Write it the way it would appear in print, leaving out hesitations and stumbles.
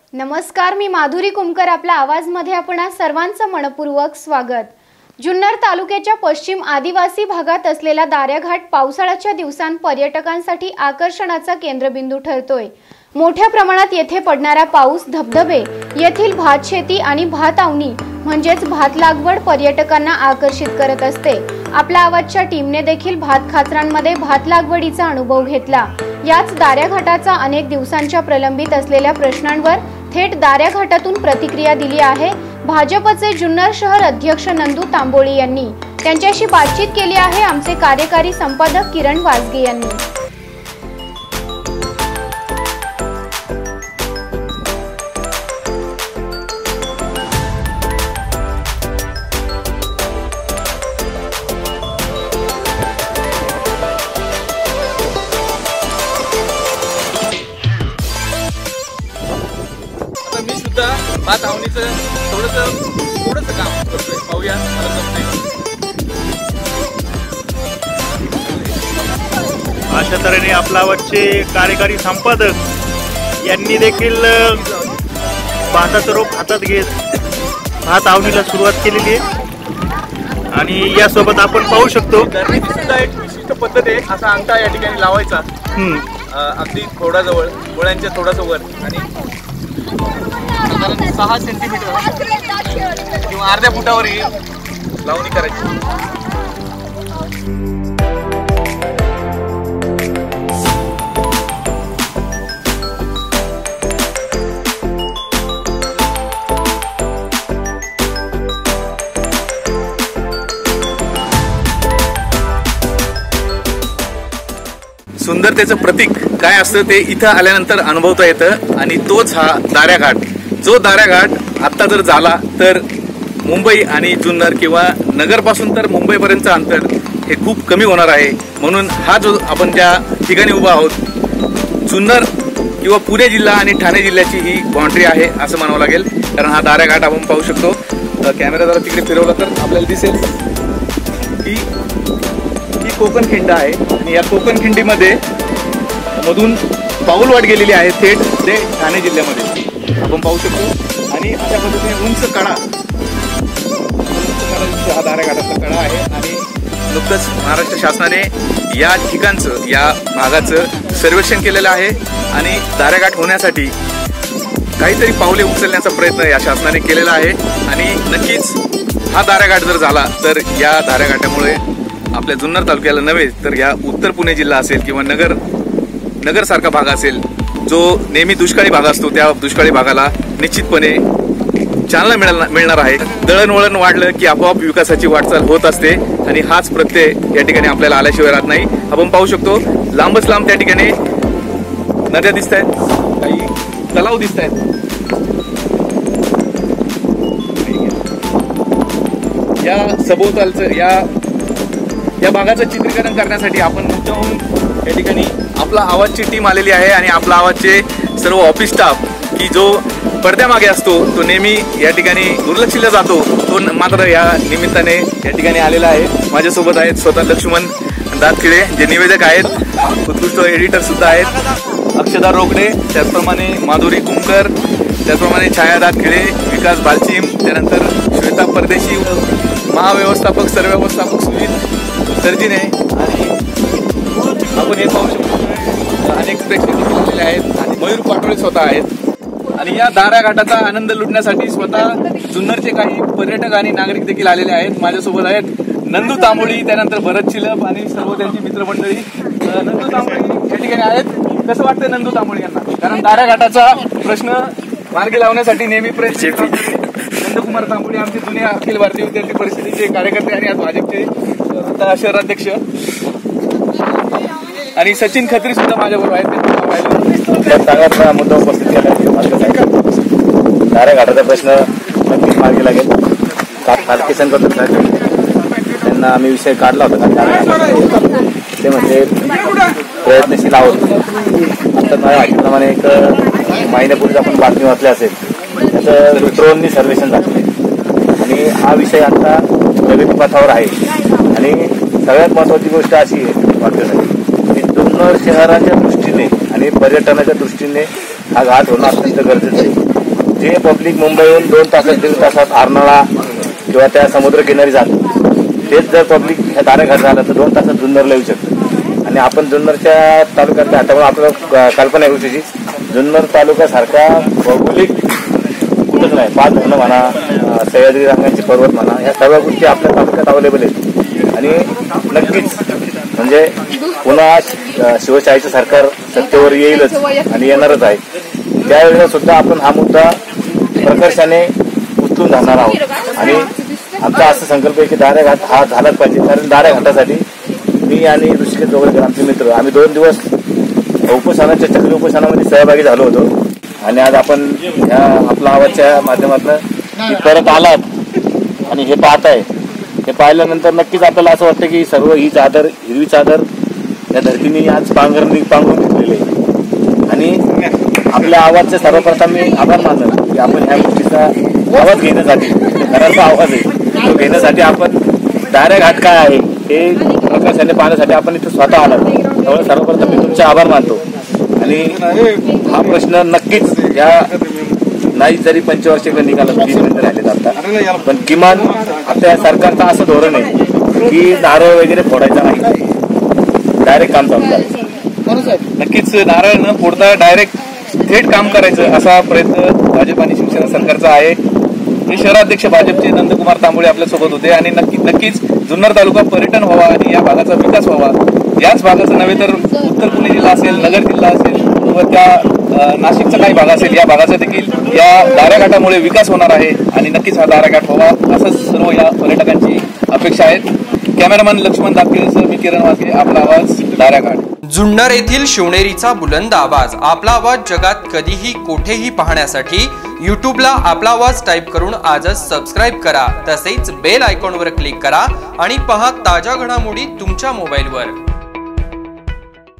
नमस्कार, मी माधुरी कुमकर. आपल्या आवाजमध्ये आपणा सर्वांचं मनपूर्वक स्वागत. जुन्नर तालुक्याच्या पश्चिम आदिवासी भागात असलेला दाऱ्याघाट पावसाळ्याच्या दिवसांत पर्यटकांसाठी आकर्षणाचा केंद्रबिंदू ठरतोय. मोठ्या प्रमाणात येथे पडणारा पाऊस, धबधबे, येथील भात शेती आणि भात आवणी म्हणजेच भात लागवड पर्यटकांना आकर्षित करत असते. आपल्या आवाजच्या टीमने देखील भात खाचरांमध्ये भात लागवडीचा अनुभव घेतला. याच दाऱ्याघाटाचा अनेक दिवसांच्या प्रलंबित असलेल्या प्रश्नांवर थेट दाऱ्याघाटातून प्रतिक्रिया दिली आहे भाजपचे जुन्नर शहर अध्यक्ष नंदू तांबोळी यांनी. त्यांच्याशी बातचीत केली आहे आमचे कार्यकारी संपादक किरण वाजगे यांनी. मी सुद्धा भात आवणीचं थोडंसं काम करतोय. पाहूया मला जमतंय. अशा तऱ्हेने आपला आवडचे कार्यकारी संपादक यांनी देखील भाताचं रोप हातात घेत भात आवणीला सुरुवात केलेली आहे. आणि यासोबत आपण पाहू शकतो धरणीची सुद्धा एक विशिष्ट पद्धत आहे. असा अंगठा या ठिकाणी लावायचा अगदी थोडा जवळ मुळ्यांच्या थोडासा वर आणि साधारण 6 सेंटीमीटर किंवा अर्ध्या फुटावर ही लावणी करायची. सुंदरतेचं प्रतीक काय असतं ते इथं आल्यानंतर अनुभवता येतं आणि तोच हा दाऱ्याघाट. जो दाऱ्याघाट आत्ता जर झाला तर मुंबई आणि जुन्नर किंवा नगरपासून तर मुंबईपर्यंतचं अंतर हे खूप कमी होणार आहे. म्हणून हा जो आपण ज्या ठिकाणी उभा आहोत, जुन्नर किंवा पुणे जिल्हा आणि ठाणे जिल्ह्याची ही बाउंड्री आहे असं म्हणावं लागेल. कारण हा दाऱ्याघाट आपण पाहू शकतो. कॅमेरा जरा तिकडे फिरवला तर आपल्याला दिसेल की कोकण खिंड आहे आणि या कोकण खिंडीमध्ये मधून पाऊलवाट गेलेली आहे थेट ते ठाणे जिल्ह्यामध्ये आपण पाहू शकतो. आणि अशा पद्धतीने उंच कडा हा दाऱ्याघाटाचा कडा आहे. आणि नुकतंच महाराष्ट्र शासनाने या ठिकाणचं, या भागाचं सर्वेक्षण केलेलं आहे आणि दाऱ्याघाट होण्यासाठी काहीतरी पावले उचलण्याचा प्रयत्न या शासनाने केलेला आहे. आणि नक्कीच हा दाऱ्याघाट जर झाला तर या दाऱ्याघाटामुळे आपल्या जुन्नर तालुक्याला नव्हे तर या उत्तर पुणे जिल्हा असेल किंवा नगर सारखा भाग असेल जो नेहमी दुष्काळी भाग असतो, त्या दुष्काळी भागाला निश्चितपणे चालना मिळणार आहे. दळणवळण वाढलं की आपोआप विकासाची वाटचाल होत असते आणि हाच प्रत्यय या ठिकाणी आपल्याला आल्याशिवाय राहत नाही. आपण पाहू शकतो लांबच लांब त्या ठिकाणी नद्या दिसत आहेत, काही तलाव दिसत आहेत. या सभोवतालचं या भागाचं चित्रीकरण करण्यासाठी आपण मुद्दाहून या ठिकाणी आपला आवाजची टीम आलेली आहे आणि आपला आवाजचे सर्व ऑफिस स्टाफ की जो पडद्यामागे असतो तो नेहमी या ठिकाणी दुर्लक्षिला जातो, तो मात्र या निमित्ताने या ठिकाणी आलेला आहे. माझ्यासोबत आहेत स्वतः लक्ष्मण दातखिळे जे निवेदक आहेत, उत्कृष्ट एडिटर सुद्धा आहेत, अक्षदा रोकडे, त्याचप्रमाणे माधुरी कुमकर, त्याचप्रमाणे छाया दातखिळे, विकास बालचिम, त्यानंतर श्वेता परदेशी, महाव्यवस्थापक सरव्यवस्थापक सुनील सर्जिने. आणि आपण हे पाहू शकतो अनेक प्रेक्षक आलेले आहेत आणि मयूर पाटोळे स्वतः आहेत. आणि या दाऱ्याघाटाचा आनंद लुटण्यासाठी स्वतः जुन्नरचे काही पर्यटक आणि नागरिक देखील आलेले आहेत. माझ्यासोबत आहेत नंदू तांबोळी, त्यानंतर भरत चिलप आणि सर्व त्यांची मित्रमंडळी. नंदू तांबोळी या ठिकाणी आहेत. कसं वाटतं नंदू तांबोळी यांना? कारण दाऱ्याघाटाचा प्रश्न मार्गी लावण्यासाठी नेहमी प्रयत्न नंदकुमार तांबोळी आमचे जुने अखिल भारतीय विद्यार्थी परिषदेचे कार्यकर्ते आणि आज भाजपचे शहराध्यक्ष, आणि सचिन खत्री सुद्धा माझ्याबरोबर आहेत. चांगला मुद्दा उपस्थित केला. दाऱ्याघाटाचा प्रश्न नक्कीच मार्गी लागेल. काल किसन त्यांना आम्ही विषय काढला होता. ते म्हणजे प्रयत्नशील आहोत. आता माझ्या माहितीप्रमाणे एक महिन्यापूर्वीच आपण बातमी वाचली असेल, त्याचं ड्रोननी सर्वेक्षण झाले आणि हा विषय आता प्रगतीपथावर आहे. आणि सगळ्यात महत्त्वाची गोष्ट अशी आहे वाटतं की जुन्नर शहराच्या दृष्टीने आणि पर्यटनाच्या दृष्टीने हा घाट होणं अत्यंत गरजेचं आहे. जे पब्लिक मुंबईहून 2 तासात 1.5 तासात आरनाळा किंवा त्या समुद्रकिनारी जातं, तेच जर पब्लिक ह्या दारेघाट झालं तर 2 तासात जुन्नरला येऊ शकतं. आणि आपण जुन्नरच्या तालुक्यातल्या त्यामुळे आपल्याला कल्पना आहे गोष्टीची, जुन्नर तालुक्यासारखा भौगोलिक कुठंच नाही. 5 धरणं म्हणा, सह्याद्री रांगांचे पर्वत म्हणा, ह्या सर्व गोष्टी आपल्या तालुक्यात अवेलेबल आहेत. आणि नक्कीच म्हणजे पुन्हा शिवशाहीचं सरकार सत्तेवर येईलच आणि येणारच आहे. त्यावेळेला सुद्धा आपण हा मुद्दा प्रकर्षाने उचलून धरणार आहोत. आणि आमचा असा संकल्प आहे की दारेघाट हा झालाच पाहिजे. कारण दारेघाटासाठी मी आणि ऋषिकेश जोगळेकर आमचे मित्र आम्ही 2 दिवस उपोषणाच्या चक्री उपोषणामध्ये सहभागी झालो होतो. आणि आज आपण ह्या आपला आवाजच्या माध्यमातून परत आलात आणि हे पाहताय. हे पाहिल्यानंतर नक्कीच आपल्याला असं वाटतं की सर्व ही चादर, हिरवी चादर या धरतीने आज पांघरून घेतलेली आहे. आणि आपल्या आवाजचे सर्वप्रथम मी आभार मानतो की आपण ह्या गोष्टीचा आवाज घेण्यासाठी, घराचा आवाज आहे तो घेण्यासाठी आपण दारेघाट काय आहे हे प्रकाशाने पाहण्यासाठी आपण इथे स्वतः आलात. त्यामुळे सर्वप्रथम मी तुमचे आभार मानतो. आणि हा प्रश्न नक्कीच या नाही जरी 25 निघाला 30 मिनिटं राहिलेत आता, पण किमान आपल्या सरकारचं असं धोरण आहे की नारळ वगैरे फोडायचा नाही, डायरेक्ट काम चालू करायचं. नक्कीच नारळ न फोडता डायरेक्ट थेट काम करायचं असा प्रयत्न भाजप आणि शिवसेना सरकारचा आहे. हे शहराध्यक्ष भाजपचे नंदकुमार तांबोळे आपल्यासोबत होते. आणि नक्कीच जुन्नर तालुका पर्यटन व्हावा आणि या भागाचा विकास व्हावा. याच भागाचा नव्हे तर उत्तर पुणे जिल्हा असेल, नगर जिल्हा असेल किंवा त्या नाशिकचा काही भाग असेल, या भागाचा देखील या दारेघाटामुळे विकास होणार आहे. आणि नक्कीच हा दारेघाट व्हावा असंच सर्व या पर्यटकांची अपेक्षा आहेत. कॅमेरामॅन लक्ष्मण दापकेसह मी किरण वाघे, आपला आवाज, दारेघाट. जुन्नर येथील शिवनेरीचा बुलंद आवाज, आपला आवाज जगात कधीही कोठेही पाहण्यासाठी यूट्यूबला आपला आवाज टाईप करून आजच सबस्क्राईब करा. तसेच बेल आयकॉनवर क्लिक करा आणि पहा ताज्या घडामोडी तुमच्या मोबाईलवर.